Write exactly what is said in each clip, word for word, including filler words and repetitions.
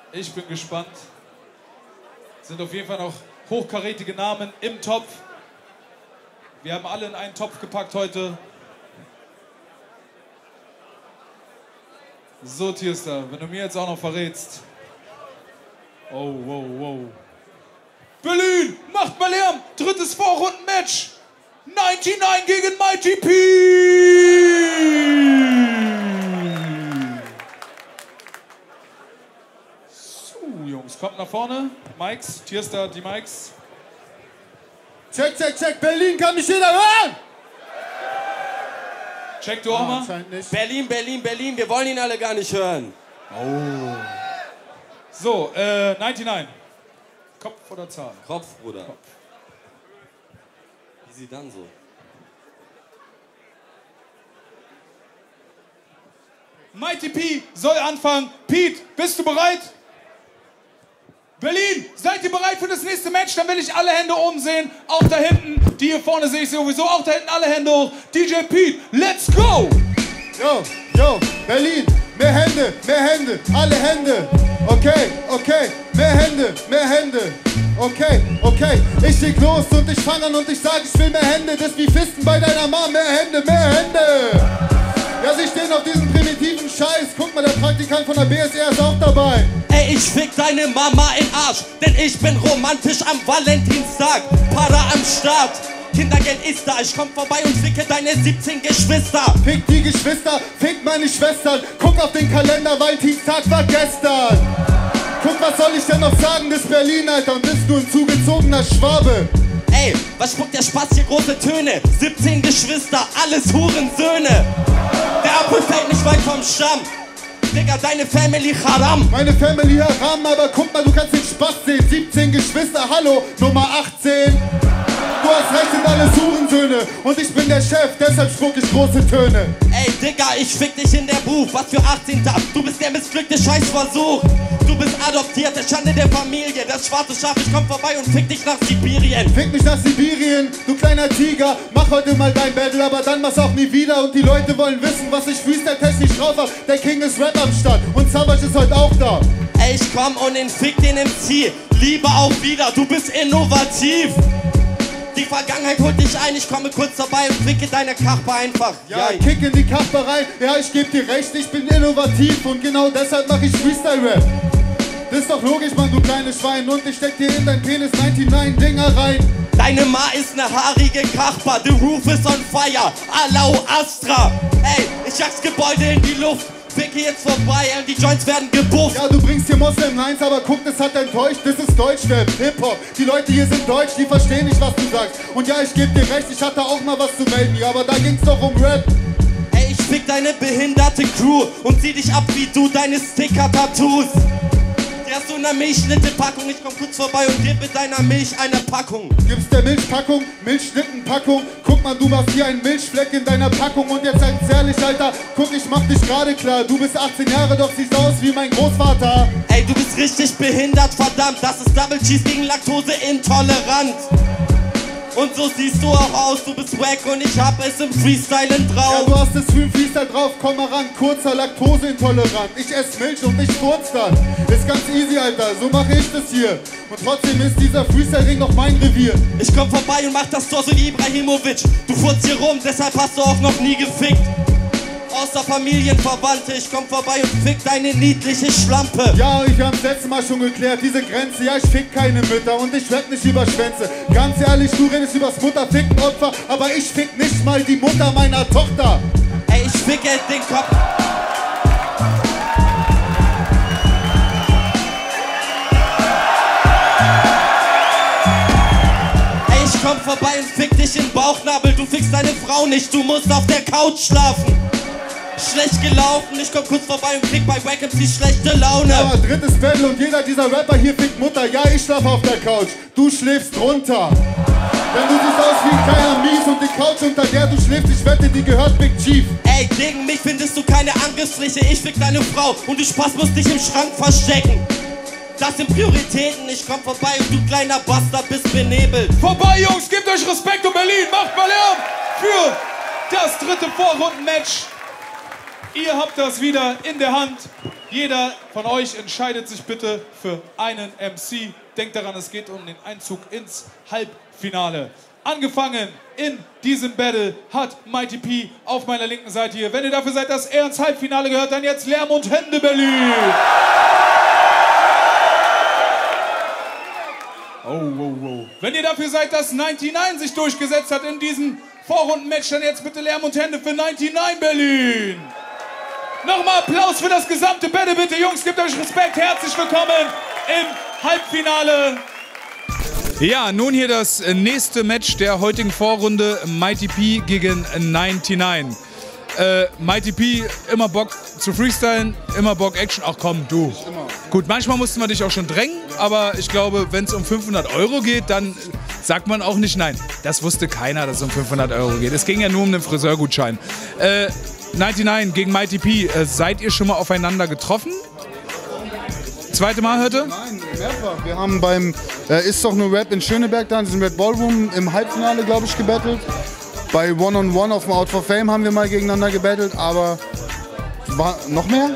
Ich bin gespannt. Sind auf jeden Fall noch hochkarätige Namen im Topf. Wir haben alle in einen Topf gepackt heute. So, Tierstar, wenn du mir jetzt auch noch verrätst. Oh, wow, wow. Berlin, macht mal Lärm! Drittes Vorrundenmatch! neunundneunzig gegen Mighty P! So, Jungs, kommt nach vorne. Mikes, Tierstar, die Mikes. Check, check, check, Berlin, kann mich jeder hören? Check du auch Ah, mal. anscheinend nicht. Berlin, Berlin, Berlin, wir wollen ihn alle gar nicht hören. Oh. So, äh, neunundneunzig. Kopf oder Zahl? Kopf, Bruder. Kopf. Wie sie dann so? Mighty P soll anfangen. Pete, bist du bereit? Berlin, seid ihr bereit für das nächste Match? Dann will ich alle Hände oben sehen. Auch da hinten. Die hier vorne sehe ich sowieso. Auch da hinten alle Hände hoch. D J Pete, let's go! Yo, yo, Berlin, mehr Hände, mehr Hände, alle Hände. Okay, okay, mehr Hände, mehr Hände. Okay, okay, ich leg los und ich fang an und ich sag, ich will mehr Hände. Das ist wie Fisten bei deiner Mom, mehr Hände, mehr Hände. Ja, sie stehen auf diesem primitiven Scheiß. Guck mal, der Praktikant von der B S R ist auch dabei. Ey, ich fick deine Mama in Arsch, denn ich bin romantisch am Valentinstag. Para am Start, Kindergeld ist da, ich komm vorbei und ficke deine siebzehn Geschwister. Fick die Geschwister, fick meine Schwestern. Guck auf den Kalender, Valentinstag war gestern. Guck, was soll ich denn noch sagen, das ist Berlin, Alter, und bist nur ein zugezogener Schwabe. Ey, was spuckt der Spaß hier große Töne? siebzehn Geschwister, alles Hurensöhne. Der Apfel fällt nicht weit vom Stamm. Digga, deine Family Haram. Meine Family Haram, aber guck mal, du kannst den Spaß sehen. siebzehn Geschwister, hallo, Nummer achtzehn. Du hast recht, sind alles Hurensöhne. Und ich bin der Chef, deshalb spuck ich große Töne. Ey, Digga, ich fick dich in der Booth. Was für achtzehn Tab. Du bist der missglückte Scheißversuch. Du bist adoptiert, der Schande der Familie. Das schwarze Schaf, ich komm vorbei und fick dich nach Sibirien. Fick mich nach Sibirien, du kleiner Tiger. Mach heute mal dein Battle, aber dann mach's auch nie wieder. Und die Leute wollen wissen, was ich freestyle-technisch drauf hab. Der King ist Rap am Start und Savage ist heute auch da. Ey, ich komm und den fick den M C. Lieber auch wieder, du bist innovativ. Die Vergangenheit holt dich ein, ich komme kurz vorbei und ficke deine Kappe einfach. Ja, ja, kick in die Kappe rein. Ja, ich geb dir recht, ich bin innovativ. Und genau deshalb mach ich Freestyle-Rap. Das ist doch logisch, Mann, du kleines Schwein. Und ich steck dir in dein Penis neunundneunzig Dinger rein. Deine Ma ist ne haarige Kachpa, the roof is on fire, Allau Astra. Ey, ich jag's Gebäude in die Luft, ficke jetzt vorbei und die Joints werden gebufft. Ja, du bringst hier Moslem-Lines, aber guck, das hat enttäuscht. Das ist Deutschrap, Hip-Hop. Die Leute hier sind deutsch, die verstehen nicht, was du sagst. Und ja, ich geb dir recht, ich hatte auch mal was zu melden, ja, aber da ging's doch um Rap. Ey, ich fick deine behinderte Crew und zieh dich ab wie du deine Sticker-Tattoos. Die hast du in der Milchschnitte-Packung, ich komm kurz vorbei und gib mit deiner Milch eine Packung. Gibst der Milchpackung, Milchschnittenpackung. Guck mal, du machst hier einen Milchfleck in deiner Packung. Und jetzt ganz ehrlich, Alter, guck, ich mach dich gerade klar. Du bist achtzehn Jahre, doch siehst aus wie mein Großvater. Ey, du bist richtig behindert, verdammt. Das ist Double Cheese gegen Laktose intolerant. Und so siehst du auch aus, du bist wack und ich hab es im Freestylen drauf. Ja, du hast es für im Freestyle drauf, komm mal ran, kurzer Laktoseintolerant. Ich ess Milch und ich furz dann. Ist ganz easy, Alter, so mache ich das hier. Und trotzdem ist dieser Freestyle-Ring noch mein Revier. Ich komm vorbei und mach das Tor so wie Ibrahimovic. Du furzt hier rum, deshalb hast du auch noch nie gefickt. Außer Familienverwandte, ich komm vorbei und fick deine niedliche Schlampe. Ja, ich hab's letztes Mal schon geklärt, diese Grenze. Ja, ich fick keine Mütter und ich rap nicht über Schwänze. Ganz ehrlich, du redest übers Mutterficken Opfer, aber ich fick nicht mal die Mutter meiner Tochter. Ey, ich ficke den Kopf. Ey, ich komm vorbei und fick dich in Bauchnabel. Du fickst deine Frau nicht, du musst auf der Couch schlafen. Schlecht gelaufen, ich komm kurz vorbei und krieg bei Wack M C schlechte Laune. Ja, drittes Battle und jeder dieser Rapper hier fickt Mutter. Ja, ich schlaf auf der Couch, du schläfst drunter. Denn du siehst aus wie ein kleiner Mies und die Couch, unter der du schläfst, ich wette, die gehört Big Chief. Ey, gegen mich findest du keine Angriffsfläche, ich fick deine Frau und du Spaß musst dich im Schrank verstecken. Das sind Prioritäten, ich komm vorbei und du kleiner Bastard bist benebelt. Vorbei, Jungs, gebt euch Respekt und Berlin, macht mal Lärm für das dritte Vorrundenmatch. Ihr habt das wieder in der Hand. Jeder von euch entscheidet sich bitte für einen M C. Denkt daran, es geht um den Einzug ins Halbfinale. Angefangen in diesem Battle hat Mighty P auf meiner linken Seite hier. Wenn ihr dafür seid, dass er ins Halbfinale gehört, dann jetzt Lärm und Hände Berlin. Oh, wow, wow. Wenn ihr dafür seid, dass neunundneunzig sich durchgesetzt hat in diesem Vorrundenmatch, dann jetzt bitte Lärm und Hände für neunundneunzig Berlin. Nochmal Applaus für das gesamte Battle, bitte Jungs, gebt euch Respekt. Herzlich willkommen im Halbfinale. Ja, nun hier das nächste Match der heutigen Vorrunde, Mighty P gegen neunundneunzig. Äh, Mighty P, immer Bock zu freestylen, immer Bock Action. Ach komm, du. Gut, manchmal mussten wir dich auch schon drängen, aber ich glaube, wenn es um fünfhundert Euro geht, dann sagt man auch nicht nein. Das wusste keiner, dass es um fünfhundert Euro geht. Es ging ja nur um den Friseurgutschein. Äh, neunundneunzig gegen Mighty P, äh, seid ihr schon mal aufeinander getroffen? Zweite Mal heute? Nein, mehrfach. Wir haben beim äh, Ist doch nur Rap in Schöneberg da, in diesem Red Ballroom im Halbfinale, glaube ich, gebettelt. Bei One on One auf dem Out for Fame haben wir mal gegeneinander gebettelt, aber war noch mehr?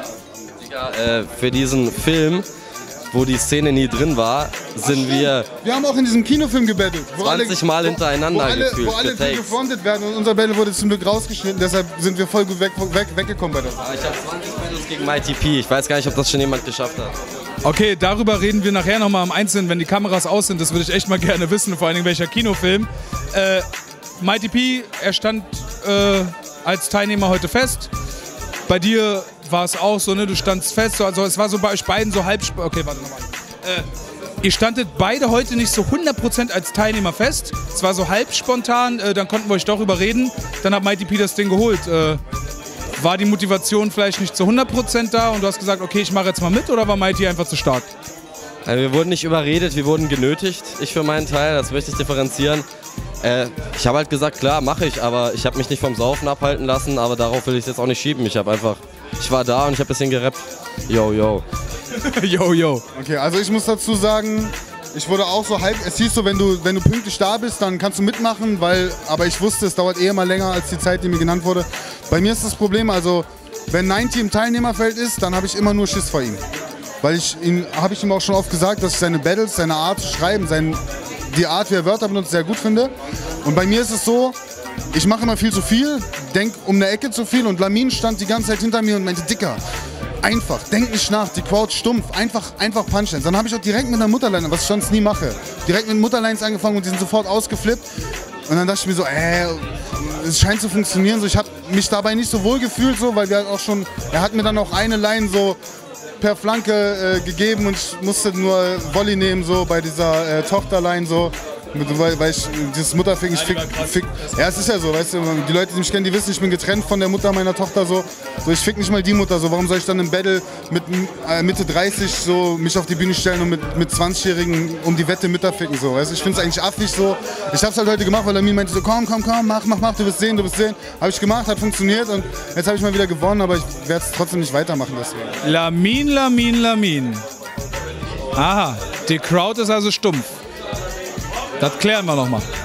Ja, äh, für diesen Film, wo die Szene nie drin war, sind Ach, wir... Wir haben auch in diesem Kinofilm gebettelt. zwanzig alle, Mal hintereinander wo alle, gefühlt. Wo alle für gefrontet werden und unser Battle wurde zum Glück rausgeschnitten, deshalb sind wir voll gut weg, weg, weggekommen bei das. Ich habe zwanzig Battles gegen Mighty P. Ich weiß gar nicht, ob das schon jemand geschafft hat. Okay, darüber reden wir nachher nochmal im Einzelnen, wenn die Kameras aus sind. Das würde ich echt mal gerne wissen, vor allen Dingen welcher Kinofilm. Äh, Mighty P, er stand äh, als Teilnehmer heute fest. Bei dir war es auch so, ne? Du standst fest, so, also es war so bei euch beiden so halb... Okay, warte nochmal. Äh, ihr standet beide heute nicht so hundert Prozent als Teilnehmer fest. Es war so halb spontan, äh, dann konnten wir euch doch überreden. Dann hat Mighty P das Ding geholt. Äh, war die Motivation vielleicht nicht zu hundert Prozent da und du hast gesagt, okay, ich mache jetzt mal mit, oder war Mighty einfach zu stark? Also wir wurden nicht überredet, wir wurden genötigt. Ich für meinen Teil, das möchte ich differenzieren. Äh, ich habe halt gesagt, klar, mache ich, aber ich habe mich nicht vom Saufen abhalten lassen, aber darauf will ich es jetzt auch nicht schieben. Ich habe einfach, ich war da und ich habe ein bisschen gerappt. Yo, yo. yo, yo. Okay, also ich muss dazu sagen, ich wurde auch so halb, es hieß so, wenn du, wenn du pünktlich da bist, dann kannst du mitmachen, weil, aber ich wusste, es dauert eher mal länger als die Zeit, die mir genannt wurde. Bei mir ist das Problem, also wenn neunzig im Teilnehmerfeld ist, dann habe ich immer nur Schiss vor ihm. Weil ich ihm, habe ich ihm auch schon oft gesagt, dass ich seine Battles, seine Art zu schreiben, sein, die Art, wie er Wörter benutzt, sehr gut finde. Und bei mir ist es so, ich mache immer viel zu viel, denk um eine Ecke zu viel und Lamin stand die ganze Zeit hinter mir und meinte, Dicker, einfach, denk nicht nach, die Crowd stumpf, einfach, einfach Punchlines. Dann habe ich auch direkt mit einer Mutterline, was ich sonst nie mache, direkt mit Mutterlines angefangen und die sind sofort ausgeflippt. Und dann dachte ich mir so, äh, es scheint zu funktionieren. So, ich habe mich dabei nicht so wohl gefühlt, so, weil wir halt auch schon, er hat mir dann auch eine Line so per Flanke äh, gegeben und ich musste nur Volley nehmen, so bei dieser äh, Tochterline so. Weil, weil ich dieses Mutterficken, ich fick, fick, ja, es ist ja so, weißt du, die Leute, die mich kennen, die wissen, ich bin getrennt von der Mutter meiner Tochter, so, so ich fick nicht mal die Mutter, so, warum soll ich dann im Battle mit äh, Mitte dreißig so mich auf die Bühne stellen und mit, mit zwanzigjährigen um die Wette Mütter ficken, so, weißt du, ich find's eigentlich affig, so, ich hab's halt heute gemacht, weil er mir meinte so, komm, komm, komm, mach, mach, mach, du wirst sehen, du wirst sehen, hab ich gemacht, hat funktioniert und jetzt habe ich mal wieder gewonnen, aber ich werde es trotzdem nicht weitermachen, deswegen. Lamin, Lamin, Lamin. Aha, die Crowd ist also stumpf. Das klären wir noch mal.